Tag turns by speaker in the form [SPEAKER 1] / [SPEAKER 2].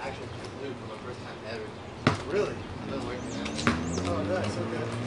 [SPEAKER 1] actual flute for my first time ever.
[SPEAKER 2] Really?
[SPEAKER 1] I've been working now.
[SPEAKER 2] Oh, nice. Okay.